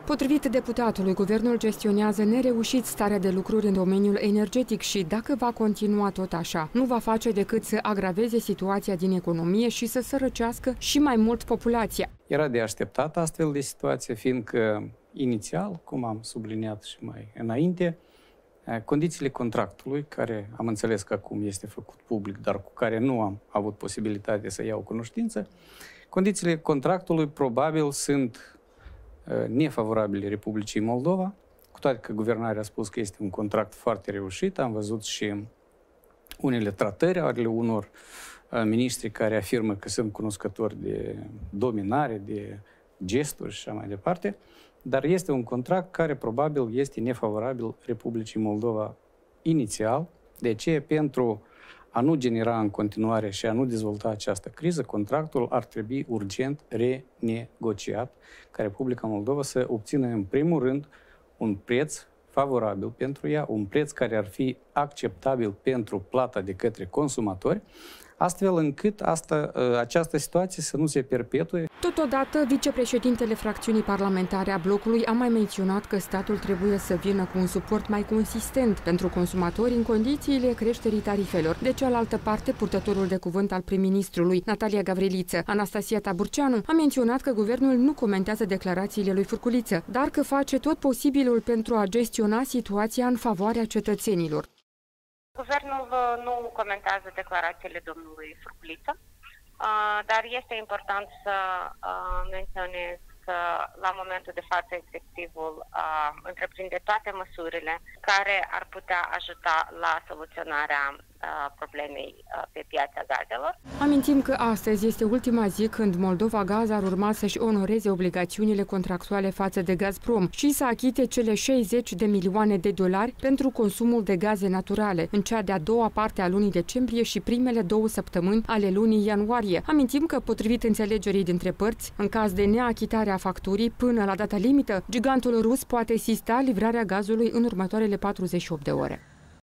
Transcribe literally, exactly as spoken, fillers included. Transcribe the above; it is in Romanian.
Potrivit deputatului, guvernul gestionează nereușit starea de lucruri în domeniul energetic și, dacă va continua tot așa, nu va face decât să agraveze situația din economie și să sărăcească și mai mult populația. Era de așteptat astfel de situație, fiindcă inițial, cum am subliniat și mai înainte, condițiile contractului, care am înțeles că acum este făcut public, dar cu care nu am avut posibilitate să iau cunoștință, condițiile contractului probabil sunt nefavorabile Republicii Moldova, cu toate că guvernarea a spus că este un contract foarte reușit. Am văzut și unele tratări ale unor miniștri care afirmă că sunt cunoscători de dominare, de gesturi și așa mai departe, dar este un contract care probabil este nefavorabil Republicii Moldova inițial. De aceea, pentru a nu genera în continuare și a nu dezvolta această criză, contractul ar trebui urgent renegociat ca Republica Moldova să obțină în primul rând un preț favorabil pentru ea, un preț care ar fi acceptabil pentru plata de către consumatori, astfel încât asta, această situație să nu se perpetue. Totodată, vicepreședintele fracțiunii parlamentare a blocului a mai menționat că statul trebuie să vină cu un suport mai consistent pentru consumatori în condițiile creșterii tarifelor. De cealaltă parte, purtătorul de cuvânt al prim-ministrului, Natalia Gavriliță, Anastasia Taburceanu, a menționat că guvernul nu comentează declarațiile lui Furculiță, dar că face tot posibilul pentru a gestiona situația în favoarea cetățenilor. Guvernul nu comentează declarațiile domnului Furculiță, dar este important să menționez că la momentul de față executivul întreprinde toate măsurile care ar putea ajuta la soluționarea problemei pe piața gazelor. Amintim că astăzi este ultima zi când Moldova Gaz ar urma să-și onoreze obligațiunile contractuale față de Gazprom și să achite cele șaizeci de milioane de dolari pentru consumul de gaze naturale în cea de-a doua parte a lunii decembrie și primele două săptămâni ale lunii ianuarie. Amintim că, potrivit înțelegerii dintre părți, în caz de neachitare a facturii până la data limită, gigantul rus poate asista livrarea gazului în următoarele patruzeci și opt de ore.